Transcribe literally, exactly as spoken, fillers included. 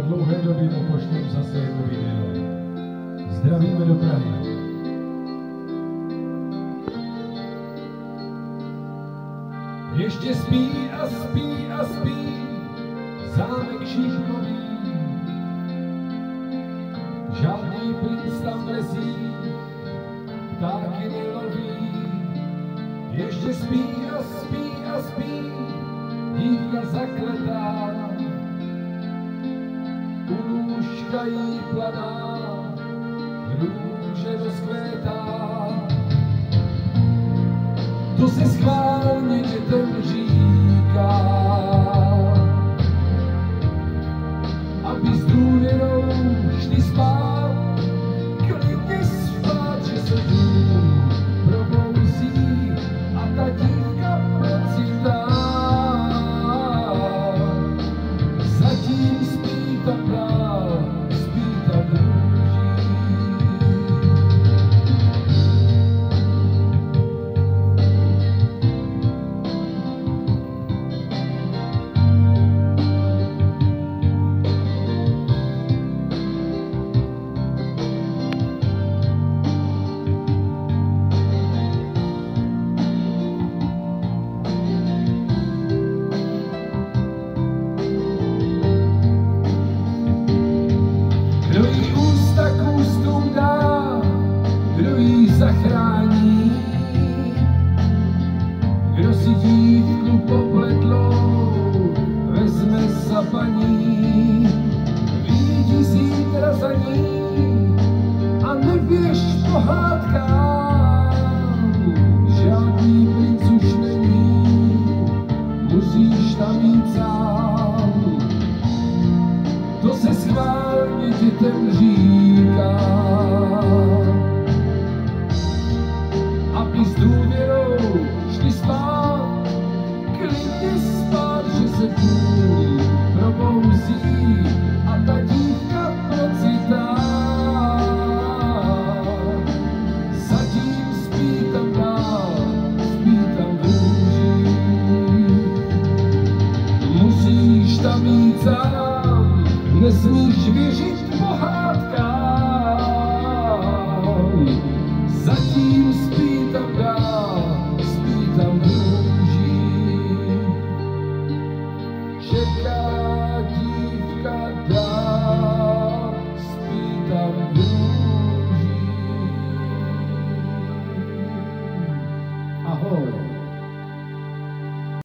dlouhé doby mu pošlem zase jedno video. Zdravíme do Prahy. Ještě spí a spí a spí zámek Šíškový. Žádný princ tam lesí, ptáky neloví. Ještě spí a spí a spí dívka zakletá. U lůžka jí planá, růže rozkvétá. To se schválně dětem říká, aby s důvěrou šli spát, klidně spát, že se dům probouzí a ta dívka procitá. Zatím spí tam dál, spí tam růží. Kdo jí ústa k ústům dá, kdo jí zachrání, kdo si dívku popletlou vezme za paní, vyjdi zítra za ní a nevěř pohádkám, žádný princ už není, musíš tam jít sám. To se schválně dětem říká, aby s důvěrou šli spát, klidně spát, že se dům probouzí a ta dívka procitá. Zatím spí tam dál, spí tam v růžích, musíš tam jít sám. Nesmíš věřit pohádkám.